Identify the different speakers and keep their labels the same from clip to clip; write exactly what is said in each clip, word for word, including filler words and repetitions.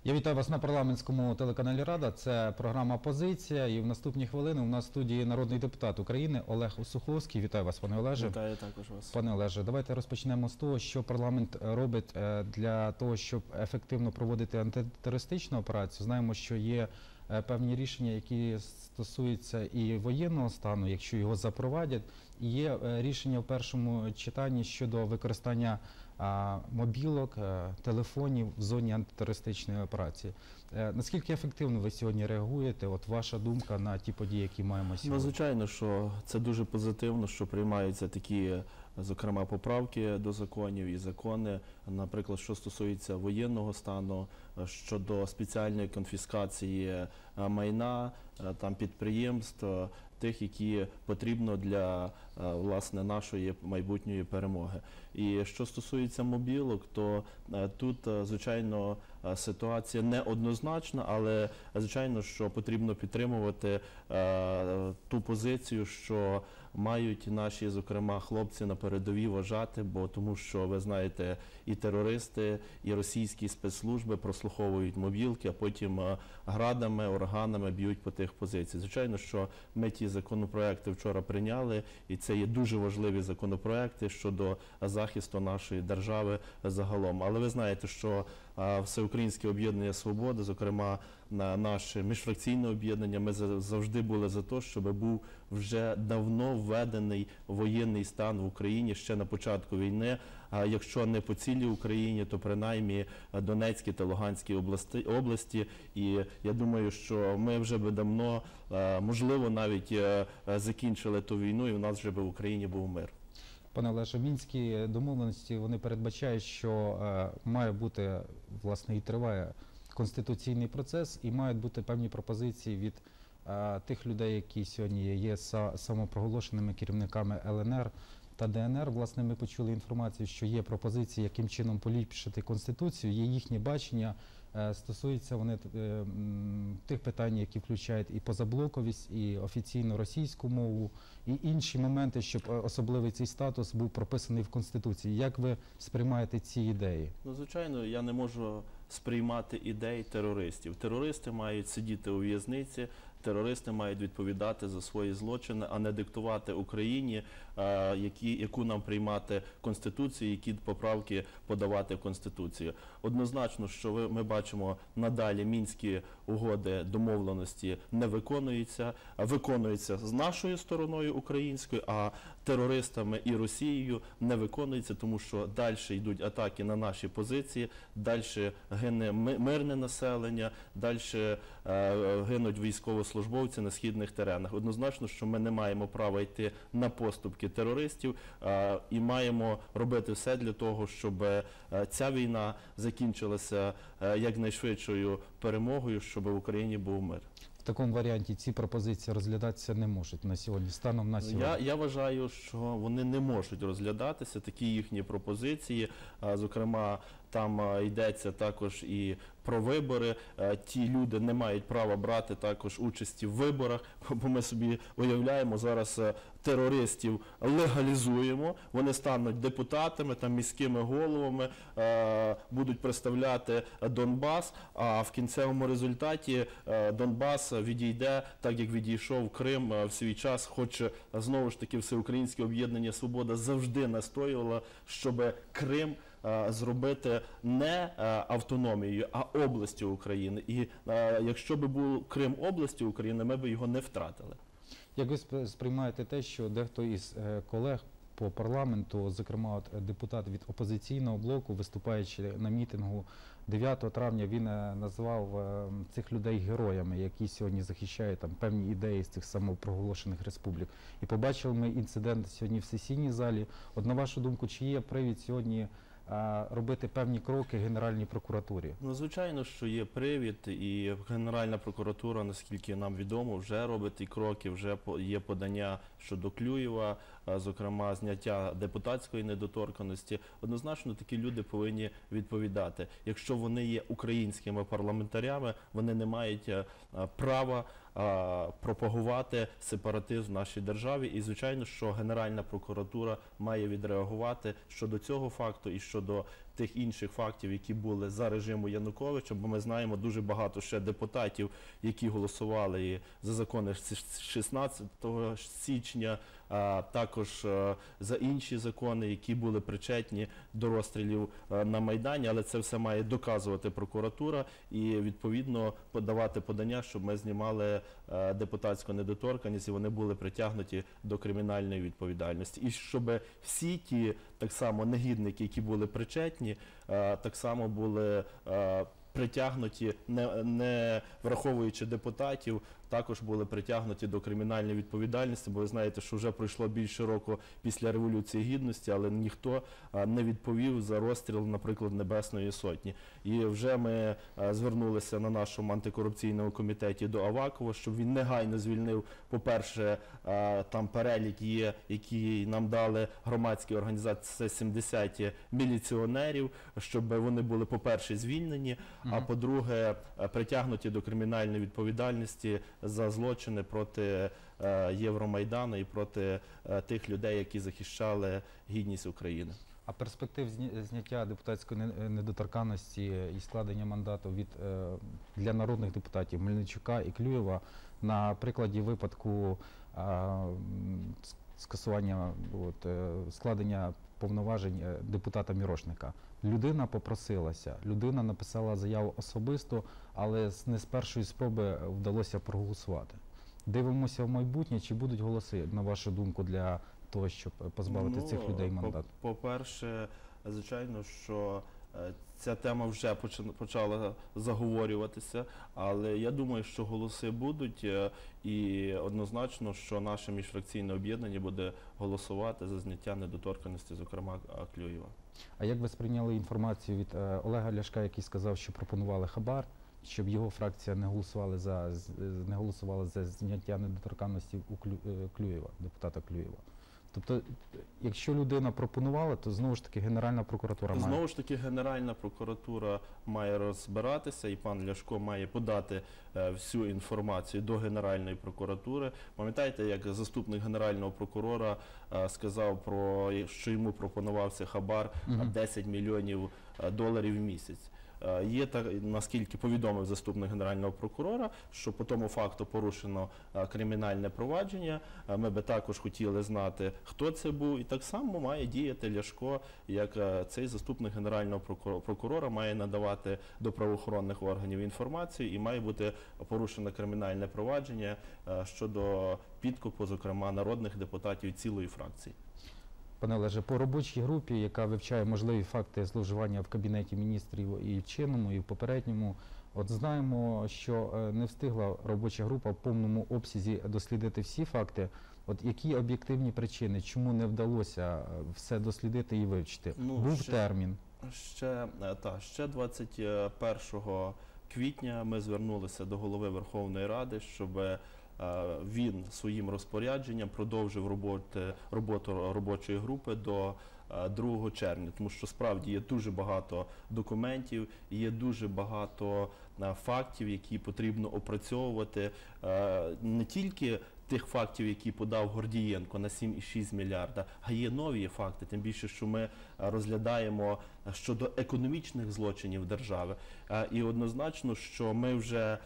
Speaker 1: Я вітаю вас на парламентському телеканалі «Рада». Це програма «Позиція». І в наступні хвилини у нас в студії народний депутат України Олег Осуховський. Вітаю вас, пане Олеже.
Speaker 2: Вітаю також вас.
Speaker 1: Пане Олеже, давайте розпочнемо з того, що парламент робить для того, щоб ефективно проводити антитерористичну операцію. Знаємо, що є певні рішення, які стосуються і воєнного стану, якщо його запровадять. І є рішення в першому читанні щодо використання мобілок, телефонів в зоні антитерористичної операції. Наскільки ефективно ви сьогодні реагуєте? От ваша думка на ті події, які маємо сьогодні?
Speaker 2: Ну, звичайно, що це дуже позитивно, що приймаються такі, зокрема, поправки до законів і закони, наприклад, що стосується воєнного стану, щодо спеціальної конфіскації майна, там, підприємств, тих, які потрібно для, власне, нашої майбутньої перемоги. І що стосується мобілок, то тут, звичайно, ситуація неоднозначна, але, звичайно, що потрібно підтримувати ту позицію, що мають наші, зокрема, хлопці на передовій вважати, бо тому що, ви знаєте, і терористи, і російські спецслужби прослуховують мобілки, а потім градами, ураганами б'ють по тих позиціях. Звичайно, що ми ті законопроекти вчора прийняли, і це є дуже важливі законопроекти щодо захисту нашої держави загалом. Але ви знаєте, що Всеукраїнське об'єднання «Свобода», зокрема, наше міжфракційне об'єднання, ми завжди були за те, щоб був вже давно введений воєнний стан в Україні ще на початку війни. А якщо не по цілій Україні, то принаймні Донецькій та Луганській області, області. І я думаю, що ми вже би давно, можливо, навіть закінчили ту війну, і в нас вже би в Україні був мир.
Speaker 1: Пане Олеже, мінські домовленості, вони передбачають, що е, має бути, власне, і триває конституційний процес, і мають бути певні пропозиції від е, тих людей, які сьогодні є самопроголошеними керівниками Л Н Р та Д Н Р. Власне, ми почули інформацію, що є пропозиції, яким чином поліпшити Конституцію, є їхнє бачення. Стосуються вони е, тих питань, які включають і позаблоковість, і офіційну російську мову, і інші моменти, щоб особливий цей статус був прописаний в Конституції. Як ви сприймаєте ці ідеї?
Speaker 2: Ну, звичайно, я не можу сприймати ідей терористів. Терористи мають сидіти у в'язниці, терористи мають відповідати за свої злочини, а не диктувати Україні, які, яку нам приймати Конституцію, які поправки подавати в Конституцію. Однозначно, що ви, ми бачимо, надалі мінські угоди, домовленості не виконуються, виконуються з нашою стороною українською, а терористами і Росією не виконуються, тому що далі йдуть атаки на наші позиції, далі гине мирне населення, далі е, гинуть військовослужбовці на східних теренах. Однозначно, що ми не маємо права йти на поступки терористів е, і маємо робити все для того, щоб е, ця війна закінчилася е, якнайшвидшою перемогою, щоб в Україні був мир.
Speaker 1: В такому варіанті ці пропозиції розглядатися не можуть на сьогодні, станом на сьогодні?
Speaker 2: Я, я вважаю, що вони не можуть розглядатися, такі їхні пропозиції. Зокрема, там йдеться також і про вибори. Ті люди не мають права брати також участі в виборах, бо ми собі уявляємо, зараз терористів легалізуємо, вони стануть депутатами, там, міськими головами, будуть представляти Донбас, а в кінцевому результаті Донбас відійде так, як відійшов Крим в свій час, хоч знову ж таки Всеукраїнське об'єднання «Свобода» завжди настоювало, щоб Крим зробити не автономією, а областю України. І якщо б був Крим областю України, ми б його не втратили.
Speaker 1: Як ви сприймаєте те, що дехто із колег по парламенту, зокрема от депутат від опозиційного блоку, виступаючи на мітингу дев'ятого травня, він назвав цих людей героями, які сьогодні захищають там певні ідеї з цих самопроголошених республік. І побачили ми інцидент сьогодні в сесійній залі. От на вашу думку, чи є привід сьогодні робити певні кроки Генеральній прокуратурі?
Speaker 2: Ну, звичайно, що є привід, і Генеральна прокуратура, наскільки нам відомо, вже робить ті кроки, вже є подання щодо Клюєва, зокрема, зняття депутатської недоторканності. Однозначно, такі люди повинні відповідати. Якщо вони є українськими парламентарями, вони не мають права пропагувати сепаратизм в нашій державі. І, звичайно, що Генеральна прокуратура має відреагувати щодо цього факту і щодо тих інших фактів, які були за режиму Януковича, бо ми знаємо дуже багато ще депутатів, які голосували і за закони шістнадцятого січня, а також е, за інші закони, які були причетні до розстрілів е, на Майдані, але це все має доказувати прокуратура і відповідно подавати подання, щоб ми знімали е, депутатську недоторканність і вони були притягнуті до кримінальної відповідальності. І щоб всі ті, так само, негідники, які були причетні, е, так само були е, притягнуті, не, не враховуючи депутатів, також були притягнуті до кримінальної відповідальності, бо ви знаєте, що вже пройшло більше року після Революції Гідності, але ніхто а, не відповів за розстріл, наприклад, Небесної Сотні. І вже ми а, звернулися на нашому антикорупційному комітеті до Авакова, щоб він негайно звільнив, по-перше, а, там перелік є, який нам дали громадські організації, це сімдесят міліціонерів, щоб вони були, по-перше, звільнені,
Speaker 1: Мгм.
Speaker 2: а по-друге, а, притягнуті до кримінальної відповідальності за злочини проти е, Євромайдану і проти е, тих людей, які захищали гідність України.
Speaker 1: А перспектив зня- зняття депутатської не- недоторканності і складення мандату від е, для народних депутатів Мельничука і Клюєва на прикладі випадку а, м, с- скасування от, е, складення повноважень е, депутата Мірошника. Людина попросилася, людина написала заяву особисто, але з- не з першої спроби вдалося проголосувати. Дивимося в майбутнє, чи будуть голоси, на вашу думку, для того, щоб позбавити цих людей
Speaker 2: по-
Speaker 1: мандату?
Speaker 2: По-перше, звичайно, що е, ця тема вже почи- почала заговорюватися, але я думаю, що голоси будуть, е, і однозначно, що наше міжфракційне об'єднання буде голосувати за зняття недоторканності, зокрема Клюєва.
Speaker 1: А як ви сприйняли інформацію від е, Олега Ляшка, який сказав, що пропонували хабар, щоб його фракція не голосувала за з- не голосувала за зняття недоторканності у Клю- е, Клюєва, депутата Клюєва? Тобто, е, якщо людина пропонувала, то знову ж таки Генеральна прокуратура має.
Speaker 2: Знову ж таки, Генеральна прокуратура має розбиратися, і пан Ляшко має подати е, всю інформацію до Генеральної прокуратури. Пам'ятаєте, як заступник Генерального прокурора е, сказав, про, що йому пропонувався хабар а,
Speaker 1: Мгм.
Speaker 2: десять мільйонів е, доларів в місяць. Е, Є так, наскільки повідомив заступник Генерального прокурора, що по тому факту порушено е, кримінальне провадження. Е, Ми би також хотіли знати, хто це був, і так само має діяти Ляшко, як е, цей заступник Генерального прокуро- прокурора має надавати до правоохоронних органів інформацію і має бути порушено кримінальне провадження е, щодо підкупу, зокрема, народних депутатів цілої фракції.
Speaker 1: Пане Олеже, по робочій групі, яка вивчає можливі факти зловживання в Кабінеті міністрів і в чинному, і в попередньому, от знаємо, що е, не встигла робоча група в повному обсязі дослідити всі факти. От які об'єктивні причини, чому не вдалося е, все дослідити і вивчити?
Speaker 2: Ну,
Speaker 1: Був
Speaker 2: ще-
Speaker 1: термін.
Speaker 2: Ще, е, та, ще двадцять першого квітня ми звернулися до голови Верховної Ради, щоб е, він своїм розпорядженням продовжив роботи, роботу робочої групи до е, другого червня, тому що справді є дуже багато документів, є дуже багато е, фактів, які потрібно опрацьовувати, е, не тільки тих фактів, які подав Гордієнко на сім і шість мільярда, а є нові факти, тим більше, що ми е, розглядаємо щодо економічних злочинів держави. Е, І однозначно, що ми вже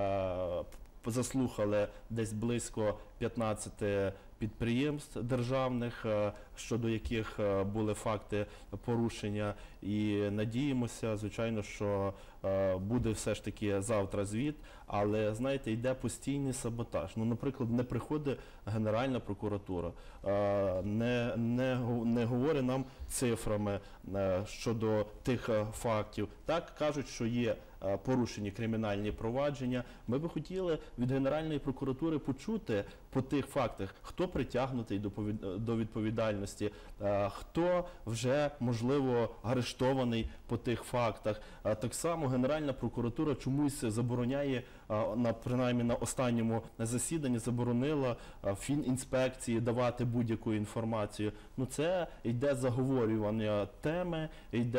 Speaker 2: е, заслухали десь близько п'ятнадцяти підприємств державних, е, щодо яких е, були факти порушення, і надіємося, звичайно, що е, буде все ж таки завтра звіт, але, знаєте, йде постійний саботаж. Ну, наприклад, не приходить Генеральна прокуратура, е, не, не, го- не говорить нам цифрами е, щодо тих е, фактів. Так, кажуть, що є е, порушені кримінальні провадження. Ми би хотіли від Генеральної прокуратури почути по тих фактах, хто притягнутий до повід- до відповідальності, е, хто вже, можливо, арештований по тих фактах. Е, Так само Генеральна прокуратура чомусь забороняє, е, на, принаймні на останньому засіданні, заборонила е, Фінінспекції давати будь-яку інформацію. Ну, це йде заговорювання теми, йде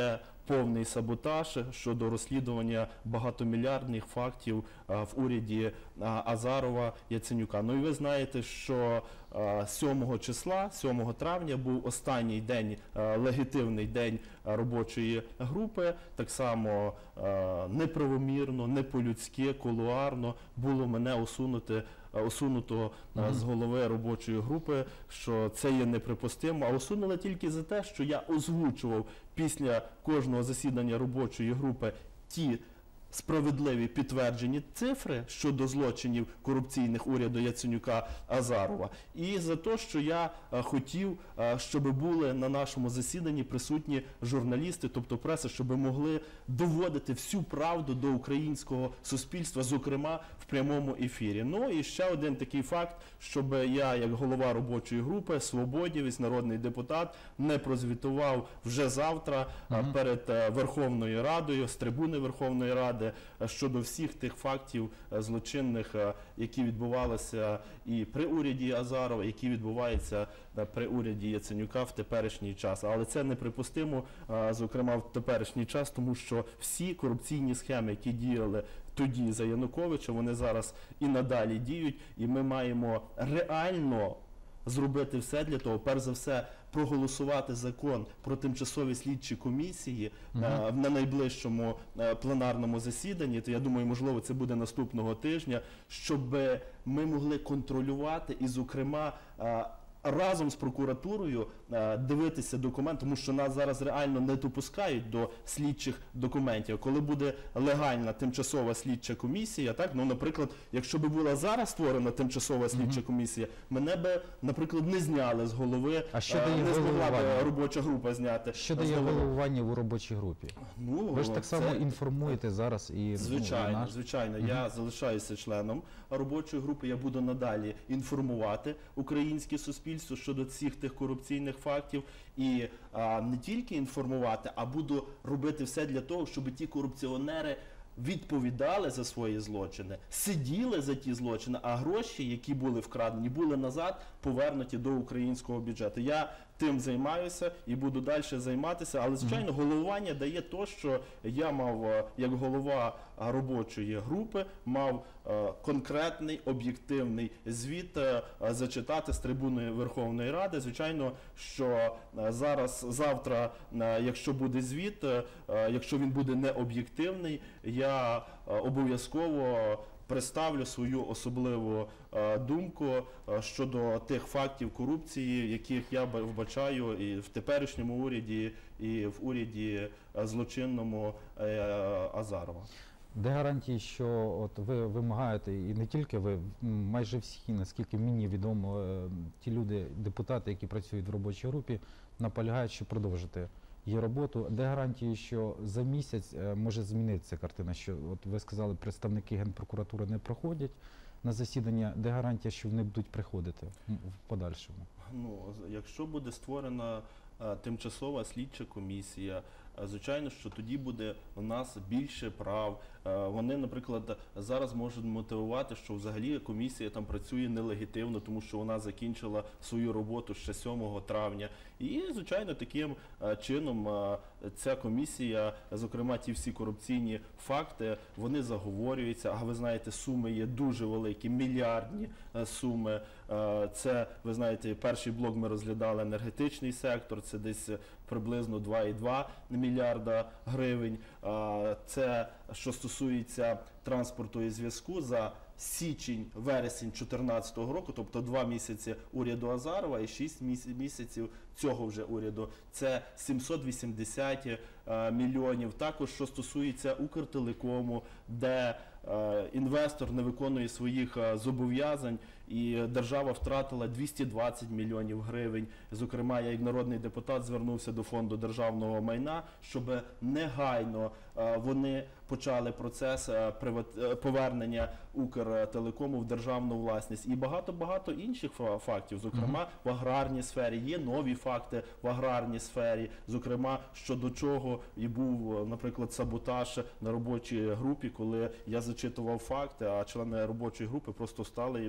Speaker 2: повний саботаж щодо розслідування багатомільярдних фактів а, в уряді а, Азарова Яценюка. Ну і ви знаєте, що а, сьомого числа, сьомого травня був останній день, а, легітимний день а, робочої групи. Так само а, неправомірно, не по-людськи, кулуарно було мене усунути усунуто mm-hmm. з голови робочої групи, що це є неприпустимо, а усунули тільки за те, що я озвучував після кожного засідання робочої групи ті справедливі підтверджені цифри щодо злочинів корупційних уряду Яценюка-Азарова. І за те, що я а, хотів, а, щоб були на нашому засіданні присутні журналісти, тобто преса, щоб могли доводити всю правду до українського суспільства, зокрема в прямому ефірі. Ну і ще один такий факт, щоб я, як голова робочої групи, свободівець, народний депутат, не прозвітував вже завтра а, перед а, Верховною Радою, з трибуни Верховної Ради, щодо всіх тих фактів злочинних, які відбувалися і при уряді Азарова, які відбуваються при уряді Яценюка в теперішній час. Але це неприпустимо, зокрема в теперішній час, тому що всі корупційні схеми, які діяли тоді за Януковича, вони зараз і надалі діють, і ми маємо реально зробити все для того, перш за все, проголосувати закон про тимчасові слідчі комісії угу. а, на найближчому а, пленарному засіданні, то я думаю, можливо, це буде наступного тижня, щоб ми могли контролювати і, зокрема, а, разом з прокуратурою а, дивитися документ, тому що нас зараз реально не допускають до слідчих документів. Коли буде легальна тимчасова слідча комісія, так, ну, наприклад, якщо б була зараз створена тимчасова слідча угу. комісія, мене би, наприклад, не зняли з голови,
Speaker 1: а що
Speaker 2: а,
Speaker 1: дає
Speaker 2: не змогла б
Speaker 1: головування?
Speaker 2: робоча група зняти.
Speaker 1: Що дає головування у робочій групі?
Speaker 2: Ну,
Speaker 1: ви ж так
Speaker 2: це...
Speaker 1: само інформуєте зараз і...
Speaker 2: Звичайно,
Speaker 1: ну, наш...
Speaker 2: звичайно. Угу. Я залишаюся членом робочої групи, я буду надалі інформувати українське суспільство щодо цих тих корупційних фактів. І а, не тільки інформувати, а буду робити все для того, щоб ті корупціонери відповідали за свої злочини, сиділи за ті злочини, а гроші, які були вкрадені, були назад повернуті до українського бюджету. Я тим займаюся і буду далі займатися, але, звичайно, головування дає те, що я мав, як голова робочої групи, мав конкретний, об'єктивний звіт зачитати з трибуни Верховної Ради. Звичайно, що зараз, завтра, якщо буде звіт, якщо він буде не об'єктивний, я обов'язково представлю свою особливу е, думку е, щодо тих фактів корупції, яких я вбачаю і в теперішньому уряді, і в уряді е, злочинному е, Азарова.
Speaker 1: Де гарантії, що от ви вимагаєте, і не тільки ви, майже всі, наскільки мені відомо, е, ті люди, депутати, які працюють в робочій групі, наполягають, що продовжити її роботу. Де гарантії, що за місяць е, може змінитися картина? Що от ви сказали, представники Генпрокуратури не проходять на засідання. Де гарантія, що вони будуть приходити в подальшому?
Speaker 2: Ну, якщо буде створена е, тимчасова слідча комісія, е, звичайно, що тоді буде у нас більше прав. Е, вони, наприклад, зараз можуть мотивувати, що взагалі комісія там працює нелегітимно, тому що вона закінчила свою роботу ще сьомого травня. І, звичайно, таким е, чином е, ця комісія, зокрема ті всі корупційні факти, вони заговорюються. А ви знаєте, суми є дуже великі, мільярдні е, суми. Е, це, ви знаєте, перший блок ми розглядали енергетичний сектор, це десь приблизно два і два мільярда гривень. Е, це, що стосується транспорту і зв'язку, за січень-вересень дві тисячі чотирнадцятого року, тобто два місяці уряду Азарова і шість місяців цього вже уряду, це сімсот вісімдесят е, мільйонів. Також, що стосується Укртелекому, де е, інвестор не виконує своїх е, зобов'язань, і держава втратила двісті двадцять мільйонів гривень. Зокрема, я як народний депутат звернувся до фонду державного майна, щоб негайно е, вони почали процес е, приват... е, повернення Укртелекому в державну власність. І багато-багато інших фактів, зокрема, в аграрній сфері. Є нові факти в аграрній сфері, зокрема, щодо чого і був, наприклад, саботаж на робочій групі, коли я зачитував факти, а члени робочої групи просто встали і вийшли.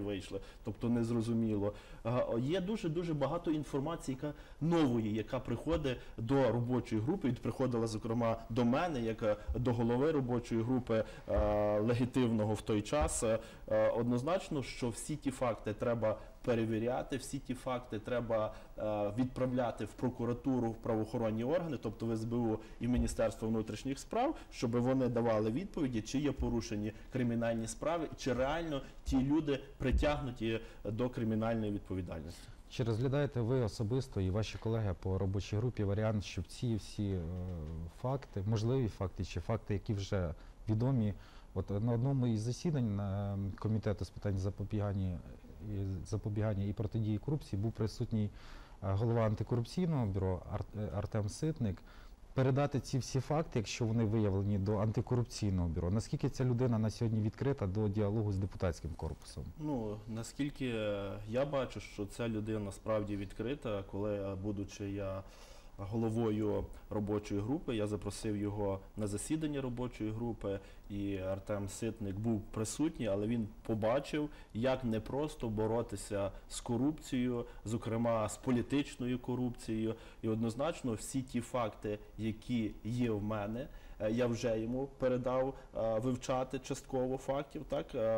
Speaker 2: тобто незрозуміло. Е, Є дуже-дуже багато інформації, яка нової, яка приходить до робочої групи, і приходила, зокрема, до мене, як е, до голови робочої групи е, легітимного в той час. Е, Однозначно, що всі ті факти треба перевіряти, всі ті факти треба е, відправляти в прокуратуру, в правоохоронні органи, тобто в ес бе у і Міністерство внутрішніх справ, щоб вони давали відповіді, чи є порушені кримінальні справи, чи реально ті люди притягнуті до кримінальної відповідальності.
Speaker 1: Чи розглядаєте ви особисто і ваші колеги по робочій групі варіант, щоб ці всі е, факти, можливі факти чи факти, які вже відомі, от на одному із засідань е, комітету з питань запобігання і запобігання і протидії корупції був присутній е, голова антикорупційного бюро Ар- е, Артем Ситник. Передати ці всі факти, якщо вони виявлені до антикорупційного бюро, наскільки ця людина на сьогодні відкрита до діалогу з депутатським корпусом?
Speaker 2: Ну, наскільки я бачу, що ця людина справді відкрита, коли, будучи я головою робочої групи, я запросив його на засідання робочої групи, і Артем Ситник був присутній, але він побачив, як непросто боротися з корупцією, зокрема з політичною корупцією. І однозначно всі ті факти, які є в мене, я вже йому передав е, вивчати частково фактів, так, е,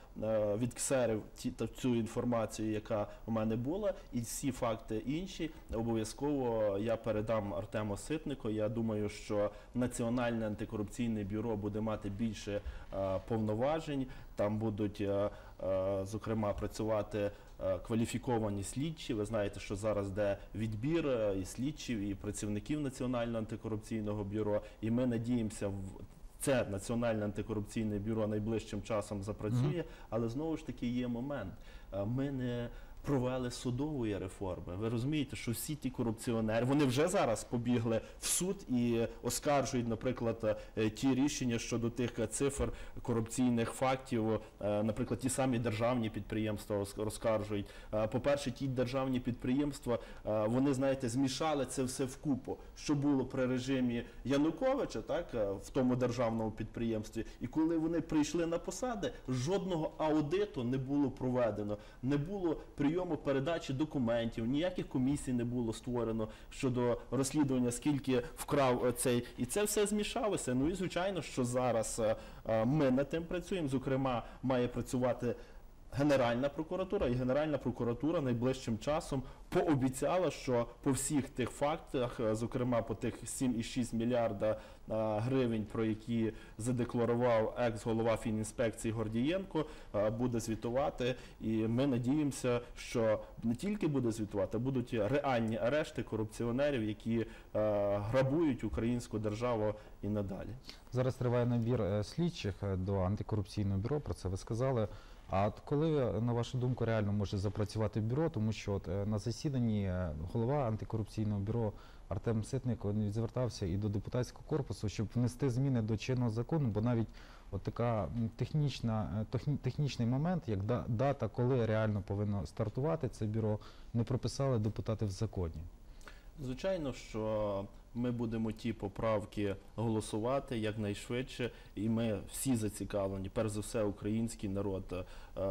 Speaker 2: е, відксерив ті, та, цю інформацію, яка у мене була, і всі факти інші обов'язково я передам Артему Ситнику. Я думаю, що Національне антикорупційне бюро буде мати більше е, повноважень, там будуть, е, е, зокрема, працювати кваліфіковані слідчі. Ви знаєте, що зараз йде відбір і слідчів, і працівників Національного антикорупційного бюро, і ми надіємося, в це Національне антикорупційне бюро найближчим часом запрацює, mm-hmm. але знову ж таки є момент. Ми не провели судової реформи. Ви розумієте, що всі ті корупціонери, вони вже зараз побігли в суд і оскаржують, наприклад, ті рішення щодо тих цифр корупційних фактів, наприклад, ті самі державні підприємства розкаржують. По-перше, ті державні підприємства, вони, знаєте, змішали це все вкупу, що було при режимі Януковича, так, в тому державному підприємстві. І коли вони прийшли на посади, жодного аудиту не було проведено, не було прийому передачі документів, ніяких комісій не було створено щодо розслідування, скільки вкрав цей. І це все змішалося. Ну і звичайно, що зараз ми над тим працюємо. Зокрема, має працювати Генеральна прокуратура, і Генеральна прокуратура найближчим часом пообіцяла, що по всіх тих фактах, зокрема по тих сім і шість мільярда гривень, про які задекларував екс-голова Фінінспекції Гордієнко, буде звітувати. І ми надіємося, що не тільки буде звітувати, а будуть реальні арешти корупціонерів, які грабують українську державу і надалі.
Speaker 1: Зараз триває набір слідчих до антикорупційного бюро, про це ви сказали. А от коли, на вашу думку, реально може запрацювати бюро, тому що от на засіданні голова антикорупційного бюро Артем Ситник він звертався і до депутатського корпусу, щоб внести зміни до чинного закону, бо навіть от така технічна, технічний момент, як дата, коли реально повинно стартувати це бюро, не прописали депутати в законі.
Speaker 2: Звичайно, що ми будемо ті поправки голосувати якнайшвидше, і ми всі зацікавлені, перш за все український народ,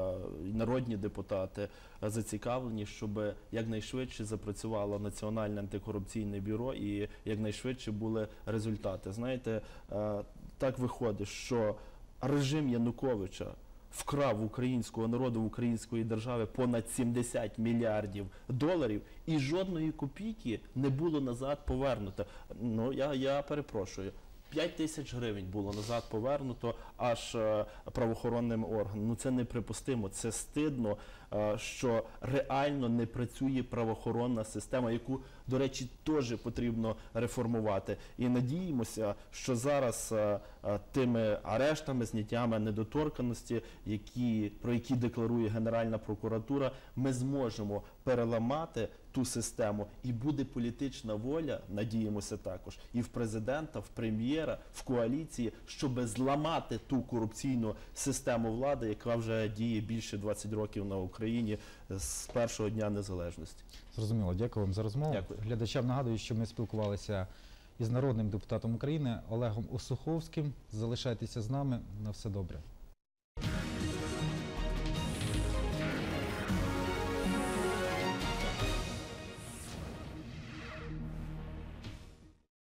Speaker 2: народні депутати зацікавлені, щоб якнайшвидше запрацювало Національне антикорупційне бюро і якнайшвидше були результати. Знаєте, так виходить, що режим Януковича вкрав українського народу, української держави понад сімдесят мільярдів доларів, і жодної копійки не було назад повернуто. Ну, я, я перепрошую. п'ять тисяч гривень було назад повернуто аж е, правоохоронним органам. Ну це неприпустимо, це стидно, е, що реально не працює правоохоронна система, яку, до речі, теж потрібно реформувати. І надіємося, що зараз е, е, тими арештами, зняттями недоторканності, які, про які декларує Генеральна прокуратура, ми зможемо переламати ту систему, і буде політична воля, надіємося також, і в президента, в прем'єра, в коаліції, щоб зламати ту корупційну систему влади, яка вже діє більше двадцять років на Україні з першого дня незалежності.
Speaker 1: Зрозуміло, дякую вам за розмову.
Speaker 2: Дякую.
Speaker 1: Глядачам нагадую, що ми спілкувалися із народним депутатом України Олегом Осуховським. Залишайтеся з нами. На все добре.